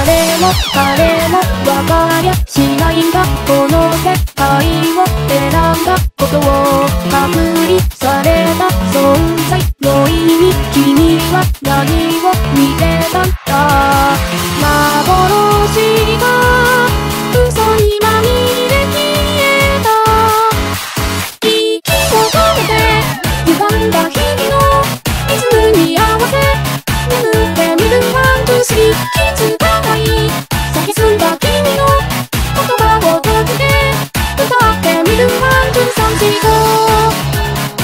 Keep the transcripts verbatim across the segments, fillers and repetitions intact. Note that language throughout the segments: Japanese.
誰も彼もわかりゃしないんだ。この世界を選んだことを隔離された存在の意味。君は何を見てたんだ。幻が嘘にまみれ消えた。息を止めて歪んだ日々のリズムに合わせ眠ってみるワンツースリー。気づかない咲き澄んだ君の言葉を解けて歌ってみるワンツーサンシーゴー。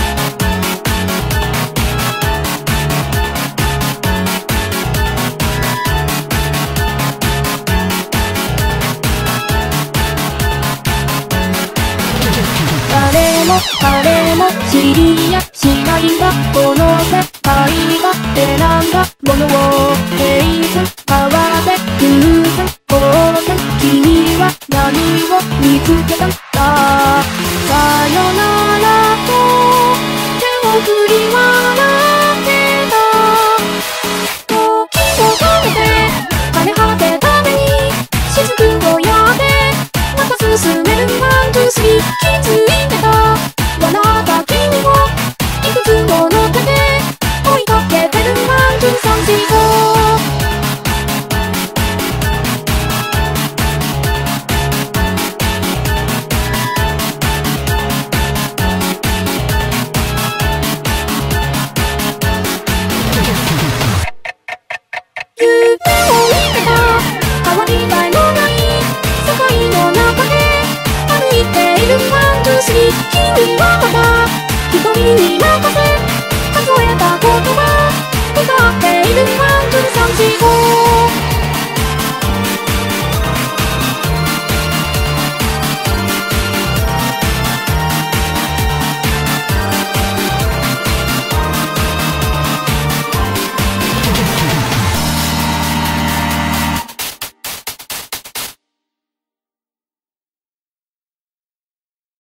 誰も彼も知りやしないんだ。この世界が選んだものをフェイス変わって偶然当然君は何を見つけたんだ。さよならと手を振り笑ってた。時を止めて枯れ果てた目に雫をやってまた進めるワンツースリー。気づいてた笑った君をいくつも乗っけて追いかけてるワンツーサンシーゴー。夢を見てた変わり映えのない世界の中で歩いているワンツースリー。君はまた一人に任せ